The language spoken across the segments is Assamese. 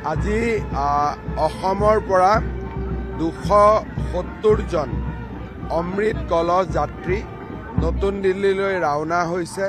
আজি অসমৰ পৰা 270 জন অমৃত কলহ যাত্ৰী নতুন দিল্লীলৈ ৰাওনা হৈছে।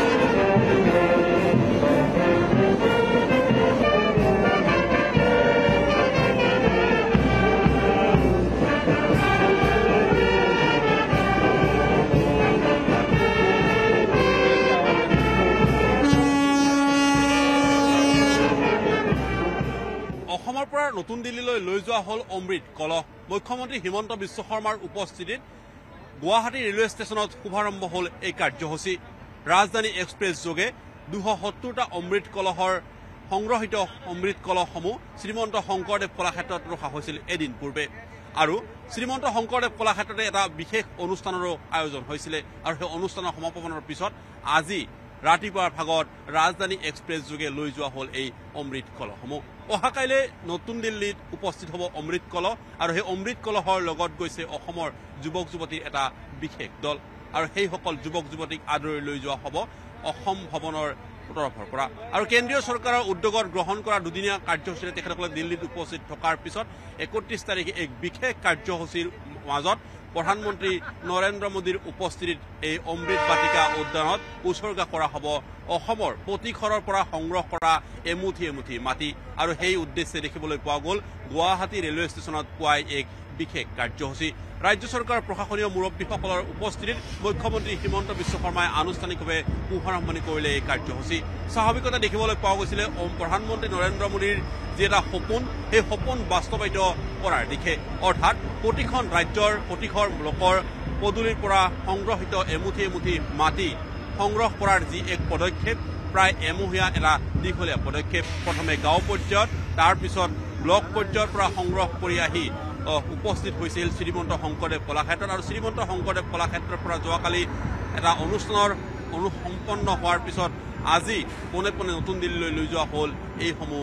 অসমৰ পৰা নতুন দিল্লীলৈ লৈ যোৱা হল অমৃত কলহ। মুখ্যমন্ত্ৰী হিমন্ত বিশ্ব শৰ্মাৰ উপস্থিতিত গুৱাহাটী ৰেলৱে ষ্টেচনত শুভাৰম্ভ হল এই কাৰ্যসূচী। ৰাজধানী এক্সপ্ৰেছ যোগে 270টা অমৃত কলহৰ সংগ্ৰহিত অমৃত কলহসমূহ শ্ৰীমন্ত শংকৰদেৱ কলাক্ষেত্ৰত ৰখা হৈছিল এদিন পূৰ্বে, আৰু শ্ৰীমন্ত শংকৰদেৱ কলাক্ষেত্ৰতে এটা বিশেষ অনুষ্ঠানৰো আয়োজন হৈছিল। আৰু সেই অনুষ্ঠানৰ সমাপনৰ পিছত আজি ৰাতিপুৱাৰ ভাগত ৰাজধানী এক্সপ্ৰেছ যোগে লৈ যোৱা হল এই অমৃত কলহসমূহ। অহাকাইলৈ নতুন দিল্লীত উপস্থিত হ'ব অমৃত কলহ, আৰু সেই অমৃত কলহৰ লগত গৈছে অসমৰ যুৱক যুৱতীৰ এটা বিশেষ দল, আৰু সেইসকল যুৱক যুৱতীক আদৰি লৈ যোৱা হ'ব অসম ভৱনৰ তৰফৰ পৰা। আৰু কেন্দ্ৰীয় চৰকাৰৰ উদ্যোগত গ্ৰহণ কৰা দুদিনীয়া কাৰ্যসূচীৰে তেখেতসকলে দিল্লীত উপস্থিত থকাৰ পিছত 31 তাৰিখে এক বিশেষ কাৰ্যসূচীৰ মাজত প্ৰধানমন্ত্ৰী নৰেন্দ্ৰ মোদীৰ উপস্থিতিত এই অমৃত বাটিকা উদ্যানত উৎসৰ্গা কৰা হ'ব অসমৰ প্ৰতি ঘৰৰ পৰা সংগ্ৰহ কৰা এমুঠি এমুঠি মাটি। আৰু সেই উদ্দেশ্যে দেখিবলৈ পোৱা গ'ল গুৱাহাটী ৰেলৱে ষ্টেচনত পুৱাই এক বিশেষ কাৰ্যসূচী। ৰাজ্য চৰকাৰৰ প্ৰশাসনীয় মুৰব্বীসকলৰ উপস্থিতিত মুখ্যমন্ত্ৰী হিমন্ত বিশ্ব শৰ্মাই আনুষ্ঠানিকভাৱে শুভাৰম্ভণি কৰিলে এই কাৰ্যসূচী। স্বাভাৱিকতে দেখিবলৈ পোৱা গৈছিলে প্ৰধানমন্ত্ৰী নৰেন্দ্ৰ মোদীৰ যি এটা সপোন, সেই সপোন বাস্তৱায়িত কৰাৰ দিশে, অৰ্থাৎ প্ৰতিখন ৰাজ্যৰ প্ৰতিঘৰ লোকৰ পদূলিৰ পৰা সংগ্ৰহিত এমুঠি এমুঠি মাটি সংগ্ৰহ কৰাৰ যি এক পদক্ষেপ, প্ৰায় এমহীয়া এটা দীঘলীয়া পদক্ষেপ। প্ৰথমে গাঁও পৰ্যায়ত, তাৰ পিছত ব্লক পৰ্যায়ৰ পৰা সংগ্ৰহ কৰি আহি উপস্থিত হৈছিল শ্ৰীমন্ত শংকৰদেৱ কলাক্ষেত্ৰত। আৰু শ্ৰীমন্ত শংকৰদেৱ কলাক্ষেত্ৰৰ পৰা যোৱাকালি এটা অনুষ্ঠানৰ সম্পন্ন হোৱাৰ পিছত আজি পোনে পোনে নতুন দিল্লীলৈ লৈ যোৱা হ'ল এইসমূহ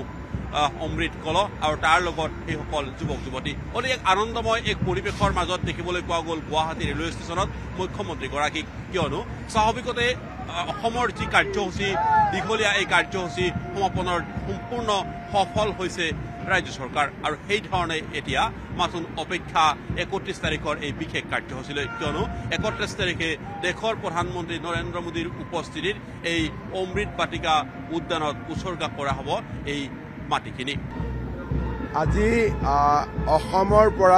অমৃত কলহ, আৰু তাৰ লগত সেইসকল যুৱক যুৱতী। অতি এক আনন্দময় এক পৰিৱেশৰ মাজত দেখিবলৈ পোৱা গ'ল গুৱাহাটী ৰেলৱে ষ্টেচনত মুখ্যমন্ত্ৰীগৰাকীক, কিয়নো স্বাভাৱিকতে অসমৰ যি কাৰ্যসূচী দীঘলীয়া এই কাৰ্যসূচী সমাপনৰ সম্পূৰ্ণ সফল হৈছে ৰাজ্য চৰকাৰ, আৰু সেইধৰণে এতিয়া মাথোন অপেক্ষা 31 তাৰিখৰ এই বিশেষ কাৰ্যসূচীলৈ, কিয়নো 31 তাৰিখে দেশৰ প্ৰধানমন্ত্ৰী নৰেন্দ্ৰ মোদীৰ উপস্থিতিত এই অমৃত বাটিকা উদ্যানত উৎসৰ্গা কৰা হ'ব এই মাটিখিনি। আজি অসমৰ পৰা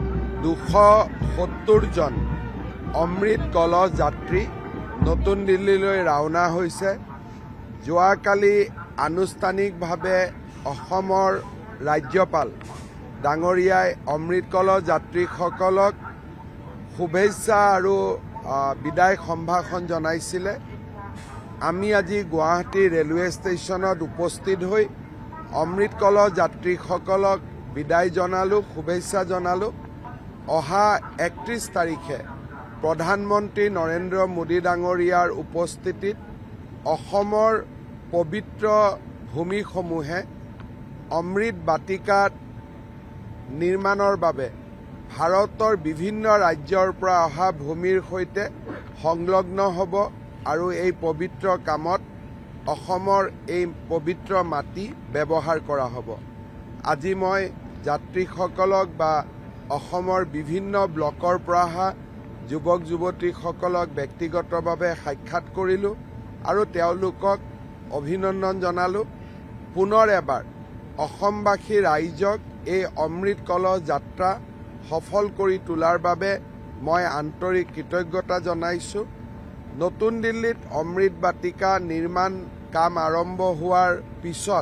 270 জন অমৃত কলহ যাত্ৰী নতুন দিল্লীলৈ ৰাওনা হৈছে। যোৱাকালি আনুষ্ঠানিকভাৱে অসমৰ ৰাজ্যপাল ডাঙৰীয়াই অমৃত কলহ যাত্ৰীসকলক শুভেচ্ছা আৰু বিদায় সম্ভাষণ জনাইছিলে। আমি আজি গুৱাহাটী ৰেলৱে ষ্টেচনত উপস্থিত হৈ অমৃত কলহ যাত্ৰীসকলক বিদায় জনালোঁ, শুভেচ্ছা জনালোঁ। অহা 31 তাৰিখে প্ৰধানমন্ত্ৰী নৰেন্দ্ৰ মোদী ডাঙৰীয়াৰ উপস্থিতিত অসমৰ পবিত্ৰ ভূমিসমূহে অমৃত বাটিকাত নিৰ্মাণৰ বাবে ভাৰতৰ বিভিন্ন ৰাজ্যৰ পৰা অহা ভূমিৰ সৈতে সংলগ্ন হ'ব, আৰু এই পবিত্ৰ কামত অসমৰ এই পবিত্ৰ মাটি ব্যৱহাৰ কৰা হ'ব। আজি মই যাত্ৰীসকলক বা অসমৰ বিভিন্ন ব্লকৰ পৰা অহা যুৱক যুৱতীসকলক ব্যক্তিগতভাৱে সাক্ষাৎ কৰিলোঁ, আৰু তেওঁলোকক অভিনন্দন জনালোঁ। পুনৰ এবাৰ অসমবাসী ৰাইজক এই অমৃত কলহ যাত্ৰা সফল কৰি তোলাৰ বাবে মই আন্তৰিক কৃতজ্ঞতা জনাইছোঁ। নতুন দিল্লীত অমৃত বাটিকা নিৰ্মাণ কাম আৰম্ভ হোৱাৰ পিছত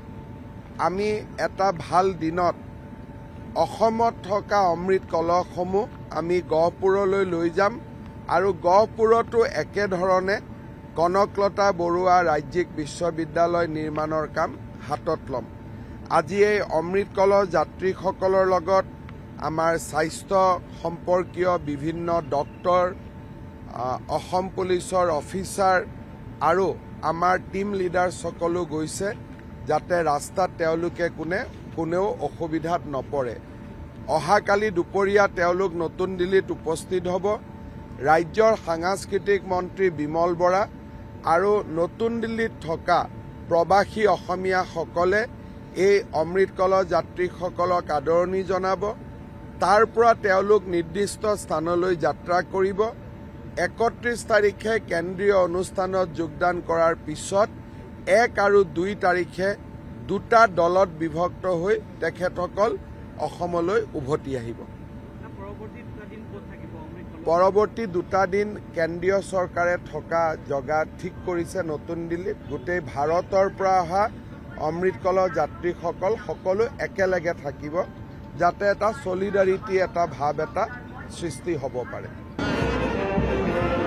আমি এটা ভাল দিনত অসমত থকা অমৃত কলহসমূহ আমি গহপুৰলৈ লৈ যাম, আৰু গহপুৰতো একেধৰণে কনকলতা বৰুৱা ৰাজ্যিক বিশ্ববিদ্যালয় নিৰ্মাণৰ কাম হাতত ল'ম। আজি এই অমৃত কলহ যাত্ৰীসকলৰ লগত আমাৰ স্বাস্থ্য সম্পৰ্কীয় বিভিন্ন ডক্টৰ, অসম পুলিচৰ অফিচাৰ আৰু আমাৰ টিম লিডাৰ সকলো গৈছে, যাতে ৰাস্তাত তেওঁলোকে কোনেও অসুবিধাত নপৰে। অহাকালি দুপৰীয়া তেওঁলোক নতুন দিল্লীত উপস্থিত হ'ব। ৰাজ্যৰ সাংস্কৃতিক মন্ত্ৰী বিমল বৰা আৰু নতুন দিল্লীত থকা প্ৰবাসী অসমীয়াসকলে এই অমৃত কলহ যাত্ৰীসকলক আদৰণি জনাব তাৰ পৰা তেওঁলোক নিৰ্দিষ্ট স্থানলৈ যাত্ৰা কৰিব 31 তাৰিখে কেন্দ্ৰীয় অনুষ্ঠানত যোগদান কৰাৰ পিছত 1 আৰু 2 তাৰিখে দুটা দলত বিভক্ত হৈ তেখেতসকল অসমলৈ উভতি আহিব পৰৱৰ্তী দুটা দিন কেন্দ্ৰীয় চৰকাৰে থকা জগা ঠিক কৰিছে নতুন দিল্লীত গোটেই ভাৰতৰ পৰা অহা অমৃত কলহ যাত্ৰীসকল সকলো একেলগে থাকিব যাতে এটা সলিডাৰিটি এটা ভাৱ এটা সৃষ্টি হ'ব পাৰে